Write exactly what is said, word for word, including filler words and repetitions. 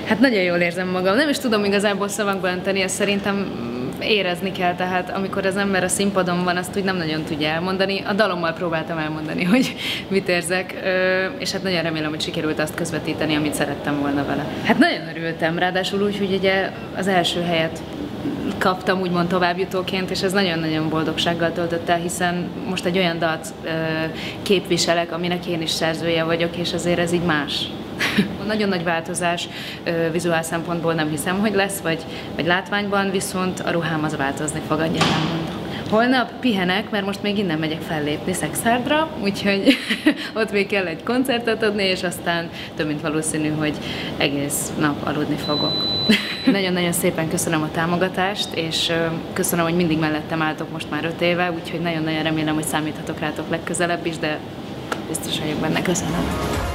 Hát nagyon jól érzem magam. Nem is tudom igazából szavakba önteni, ezt szerintem érezni kell, tehát amikor az ember a színpadon van, azt úgy nem nagyon tudja elmondani. A dalommal próbáltam elmondani, hogy mit érzek, és hát nagyon remélem, hogy sikerült azt közvetíteni, amit szerettem volna vele. Hát nagyon örültem, ráadásul úgy, hogy ugye az első helyet kaptam úgymond továbbjutóként, és ez nagyon-nagyon boldogsággal töltött el, hiszen most egy olyan dalt képviselek, aminek én is szerzője vagyok, és azért ez így más. Nagyon nagy változás vizuál szempontból nem hiszem, hogy lesz, vagy, vagy látványban, viszont a ruhám az változni fog, annyira nem mondom. Holnap pihenek, mert most még innen megyek fellépni Szexárdra, úgyhogy ott még kell egy koncertet adni, és aztán több mint valószínű, hogy egész nap aludni fogok. Nagyon-nagyon szépen köszönöm a támogatást, és köszönöm, hogy mindig mellettem álltok most már öt éve, úgyhogy nagyon-nagyon remélem, hogy számíthatok rátok legközelebb is, de biztos vagyok benne. Köszönöm.